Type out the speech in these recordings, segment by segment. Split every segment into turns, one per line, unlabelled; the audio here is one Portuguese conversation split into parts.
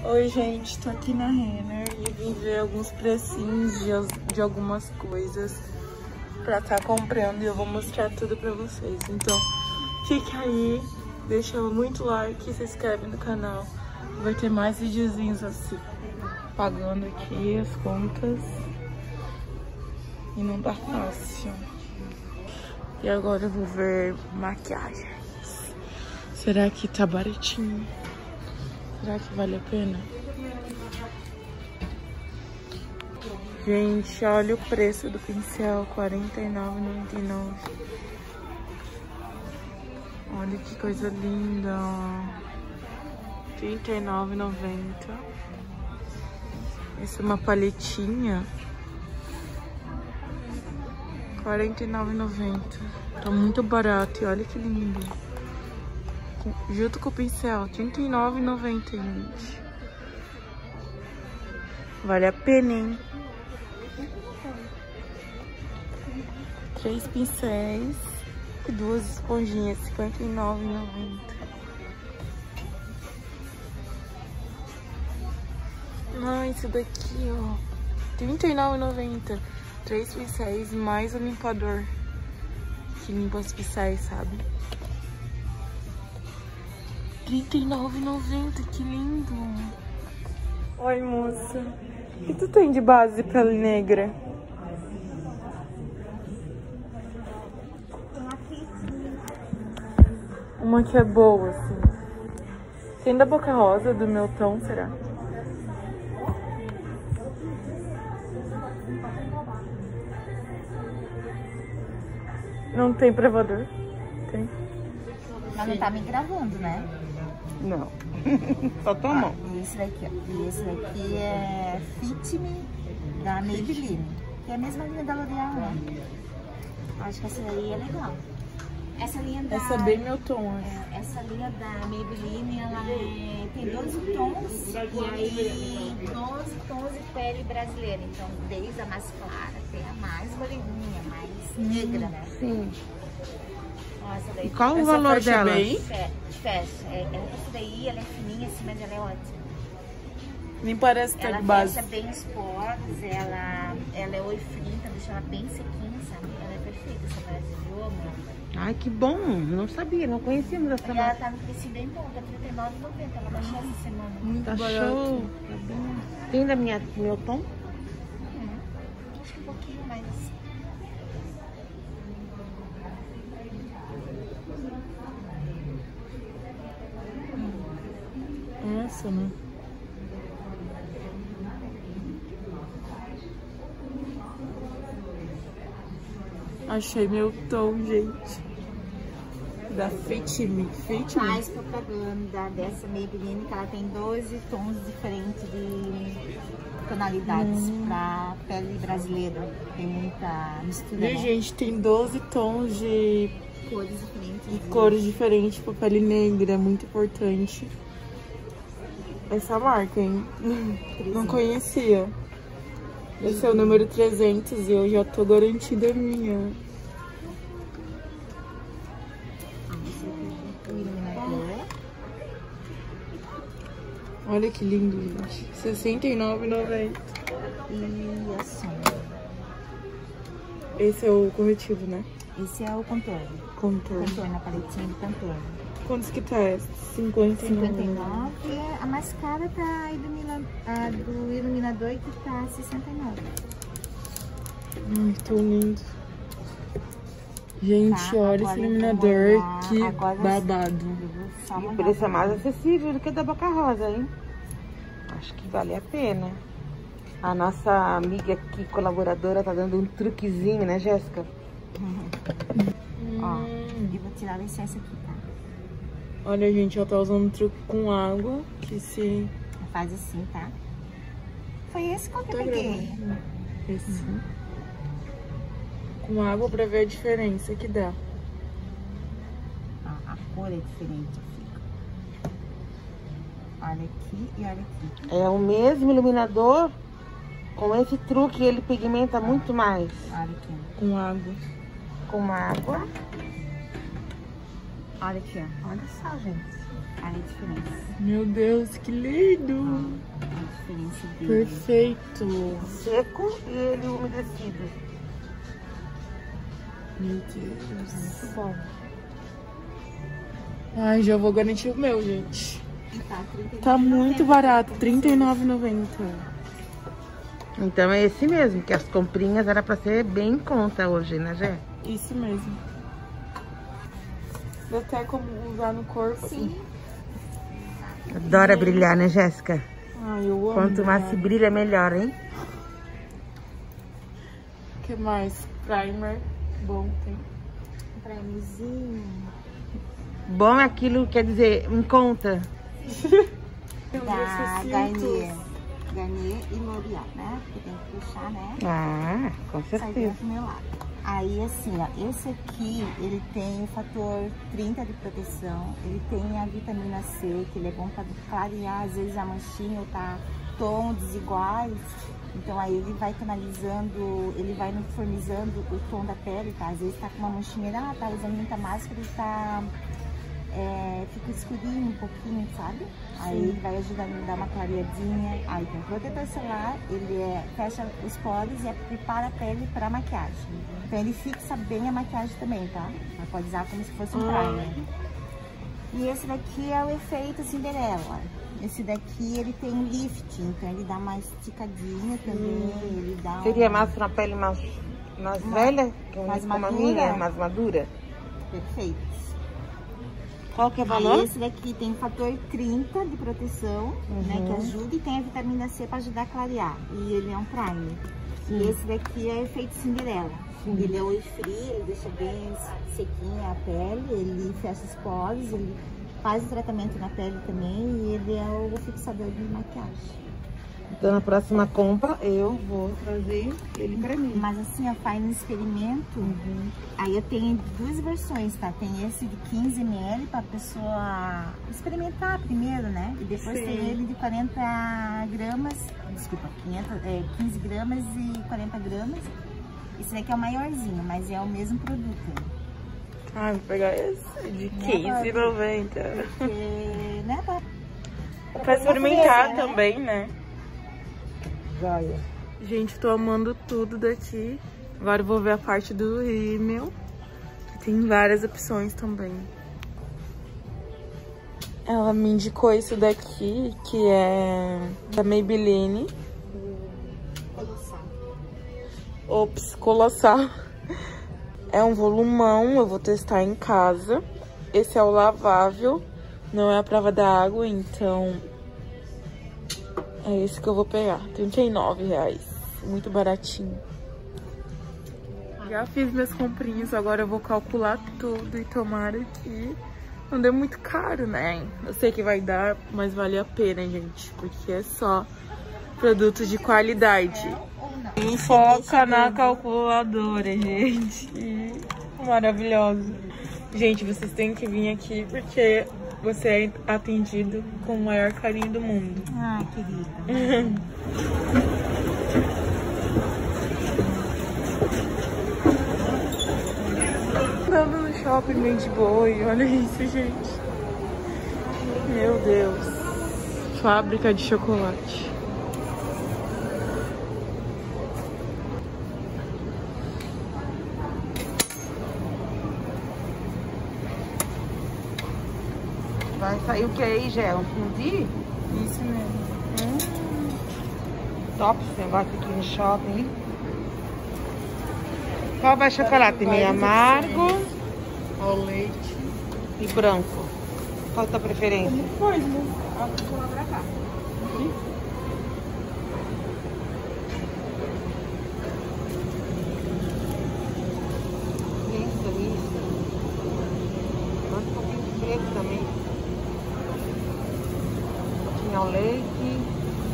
Oi, gente, tô aqui na Renner e vim ver alguns precinhos de algumas coisas pra estar comprando e eu vou mostrar tudo pra vocês. Então, fique aí, deixa muito like, se inscreve no canal. Vai ter mais videozinhos assim, pagando aqui as contas. E não tá fácil. E agora eu vou ver maquiagens. Será que tá baratinho? Será que vale a pena? Gente, olha o preço do pincel, R$ 49,99. Olha que coisa linda, R$ 39,90. Essa é uma paletinha, R$ 49,90. Tá muito barato e olha que lindo. Junto com o pincel, R$ 39,90, gente. Vale a pena, hein? 3 pincéis e 2 esponjinhas, R$ 59,90. Não, isso daqui, ó, R$ 39,90. 3 pincéis mais o limpador que limpa os pincéis, sabe? R$ 39,90, que lindo! Oi, moça. O que tu tem de base pra pele negra? Uma que é boa, assim. Tem da Boca Rosa, do meu tom, será? Não tem provador? Tem.
Mas não tá me gravando, né?
Não. Só tua mão.
E esse daqui, ó. E esse daqui é Fit Me da Maybelline. Que é a mesma linha da L'Oreal, né? Acho que essa daí é legal. Essa linha da...
Essa é bem meu tom, acho.
Essa linha da Maybelline, ela tem 12 tons. E aí 12 tons de pele brasileira. Então, desde a mais clara, tem a mais moreninha, mais negra, né?
Sim.
Essa daí,
E qual o valor dela?
Fecha. Essa daí, ela é fininha assim, mas ela é ótima.
Nem parece ter
Ela
base.
fecha bem os poros, ela é oi free, então deixa ela bem sequinha, sabe? Ela é perfeita, essa base, viu, amor?
Ai, que bom. Não sabia, não conhecíamos essa
E ela
marca.
tá no preço bem bom, tá R$39,90. Ela baixou essa semana.
Muito
Tá
barato.
show. Tá bom. Tem da meu tom?
Acho que um pouquinho mais.
Essa, né? Achei meu tom, gente. Da Fit Me. Fit Me.
Mais propaganda dessa Maybelline, que ela tem 12 tons diferentes de tonalidades pra pele brasileira. Tem muita mistura,
E,
né?
gente, tem 12 tons de
Cores diferentes.
e cores diferentes pra pele negra. É muito importante. Essa marca, hein? Não conhecia. Esse é o número 300 e eu já tô garantida a minha. Olha que lindo, gente. R$ 69,90.
E a sombra.
Esse é o corretivo, né?
Esse é o contorno.
Contorno.
Contorno, a paletinha de contorno.
Quantos que tá essa? 59.
A mais cara tá a do iluminador que tá 69.
Ai, tão lindo. Gente,
Tá,
olha
agora
esse
eu vou
iluminador,
olhar.
que
Agora
babado.
Eu vou só
E o
mandar
preço é mais
pra
acessível do que da Boca Rosa, hein? Acho que vale a pena. A nossa amiga aqui, colaboradora, tá dando um truquezinho, né, Jéssica?
Ó, e vou tirar a licença aqui, tá?
Olha, gente, ela tá usando um truque com água, que se...
Faz assim, tá? Foi esse que eu
Tô
peguei.
gravando. Esse. Com água pra ver a diferença que dá.
Ó, a cor é diferente, fica. Olha aqui e olha aqui.
É o mesmo iluminador, com esse truque ele pigmenta muito mais.
Olha aqui.
Com água.
Com água.
Olha aqui, ó.
Olha só, gente.
Olha a diferença.
Meu Deus, que lindo!
diferença dele.
Perfeito.
Seco e ele umedecido.
Meu Deus.
Muito bom.
Ai, já vou garantir o meu, gente.
E
Tá muito barato, R$ 39,90.
Então é esse mesmo, que as comprinhas era pra ser bem em conta hoje, né, Gé?
Isso mesmo. Dá até como usar no corpo.
Sim.
Adora brilhar, né, Jéssica?
Ai, eu amo.
Quanto mais se brilha, melhor, hein?
O que mais? Primer. Bom, tem.
Um primezinho.
Bom é aquilo, quer dizer, em conta.
Da Garnier. Garnier e L'Oréal, né? Porque tem que puxar, né?
Ah, com
Sai
certeza.
do meu lado. Aí, assim, ó, esse aqui, ele tem o fator 30 de proteção, ele tem a vitamina C, que ele é bom para clarear, às vezes, a manchinha ou tá tons desiguais. Então, aí ele vai canalizando, ele vai uniformizando o tom da pele, tá? Às vezes tá com uma manchinha, tá usando muita máscara e tá... fica escurinho um pouquinho, sabe? Aí ele vai ajudando a dar uma clareadinha. Aí tem protetor solar, ele fecha os poros e prepara a pele para maquiagem. Então ele fixa bem a maquiagem também, tá? Você pode usar como se fosse um primer. E esse daqui é o efeito Cinderela. Esse daqui ele tem um lift, então ele dá uma esticadinha também. Ele dá
Seria mais uma pele mais velha?
mais
como a
madura.
minha, mais madura?
Perfeito.
Qual que é o valor?
Aí esse daqui tem fator 30 de proteção, né, que ajuda, e tem a vitamina C para ajudar a clarear. E ele é um primer. E esse daqui é efeito Cinderela. Ele é oil free, ele deixa bem sequinha a pele, ele fecha os poros, ele faz o tratamento na pele também e ele é o fixador de maquiagem.
Então na próxima compra eu vou trazer ele pra mim.
Mas assim, ó, faz um experimento. Aí eu tenho duas versões, tá? Tem esse de 15 ml pra pessoa experimentar primeiro, né? E depois tem ele de 40 gramas, desculpa, 15 gramas e 40 gramas. Esse daqui é o maiorzinho, mas é o mesmo produto.
Ai, vou pegar esse de R$15,90.
Porque, né,
Pra experimentar
né?
também, né?
Joia.
Gente, tô amando tudo daqui. Agora eu vou ver a parte do rímel. Tem várias opções também. Ela me indicou isso daqui, que é da Maybelline. Ops, colossal. É um volumão, eu vou testar em casa. Esse é o lavável, não é a prova da água, então é esse que eu vou pegar. R$39, muito baratinho. Já fiz minhas comprinhas, agora eu vou calcular tudo e tomara que não dê muito caro, né? Eu sei que vai dar, mas vale a pena, gente, porque é só produtos de qualidade. Foca na calculadora, gente. Maravilhosa. Gente, vocês têm que vir aqui porque você é atendido com o maior carinho do mundo.
Ai, querida.
Andando no shopping bem de boa e olha isso, gente. Meu Deus. Fábrica de chocolate.
Vai sair o que aí, Gé? Um fundi?
Isso mesmo.
Top, você vai aqui no shopping. Qual vai chocolate? Meio amargo
Ao leite.
e branco. Qual a tua preferência?
Depois, né? Vou lá pra cá.
Isso. Manda um pouquinho de preto também. Tinha o leite.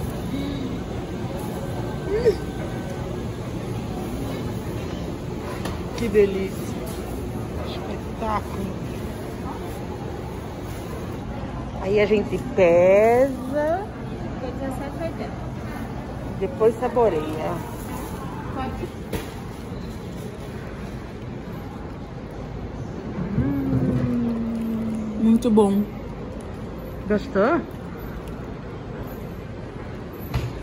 Que delícia.
Espetáculo. Aí a gente pesa,
Foi 17,80.
depois saboreia.
Muito bom.
Gostou?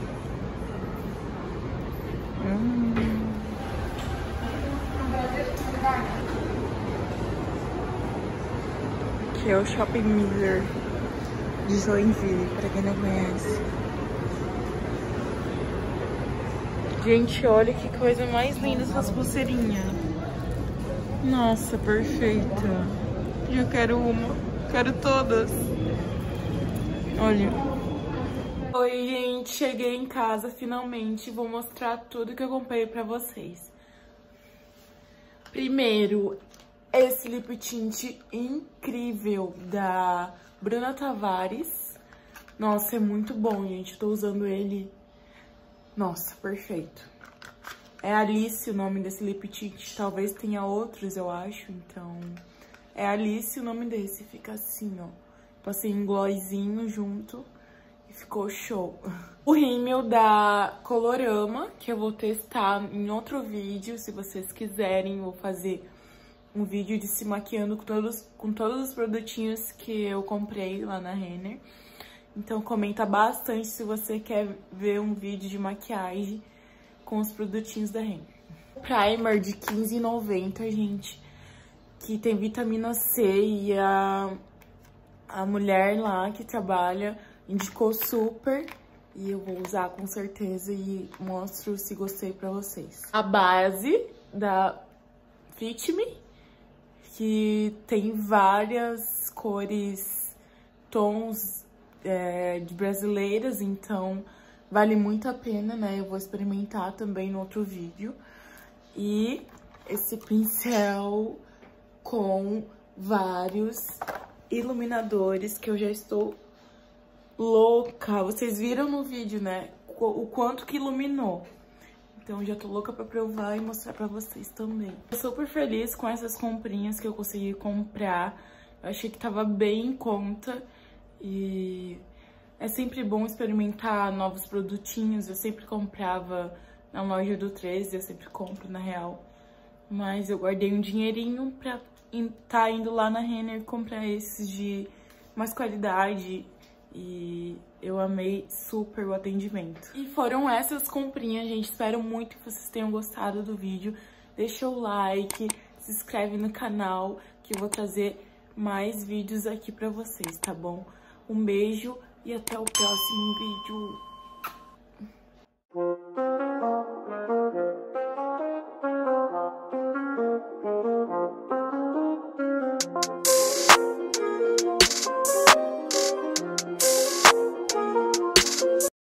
é o Shopping Miller de Joinville, pra quem não conhece. Gente, olha que coisa mais linda essas pulseirinhas. Nossa, perfeita. Eu quero uma. Quero todas. Olha. Oi, gente. Cheguei em casa finalmente. Vou mostrar tudo que eu comprei pra vocês. Primeiro, esse lip tint incrível da Bruna Tavares. Nossa, é muito bom, gente. Eu tô usando ele. Nossa, perfeito. É Alice o nome desse lip tint. Talvez tenha outros, eu acho. Então, é Alice o nome desse. Fica assim, ó. Passei um glossinho junto e ficou show. O rímel da Colorama, que eu vou testar em outro vídeo. Se vocês quiserem, vou fazer um vídeo de se maquiando com todos os produtinhos que eu comprei lá na Renner. Então comenta bastante se você quer ver um vídeo de maquiagem com os produtinhos da Renner. Primer de R$15,90, gente, que tem vitamina C e a mulher lá que trabalha indicou super. E eu vou usar com certeza e mostro se gostei pra vocês. A base da Fit Me, que tem várias cores, tons de brasileiras, então vale muito a pena, né? Eu vou experimentar também no outro vídeo. E esse pincel com vários iluminadores que eu já estou louca. Vocês viram no vídeo, né? O quanto que iluminou. Então já tô louca pra provar e mostrar pra vocês também. Tô super feliz com essas comprinhas que eu consegui comprar. Eu achei que tava bem em conta. E é sempre bom experimentar novos produtinhos. Eu sempre comprava na loja do 13, eu sempre compro na real. Mas eu guardei um dinheirinho pra tá indo lá na Renner comprar esses de mais qualidade. E eu amei super o atendimento. E foram essas comprinhas, gente. Espero muito que vocês tenham gostado do vídeo. Deixa o like, se inscreve no canal, que eu vou trazer mais vídeos aqui pra vocês, tá bom? Um beijo e até o próximo vídeo.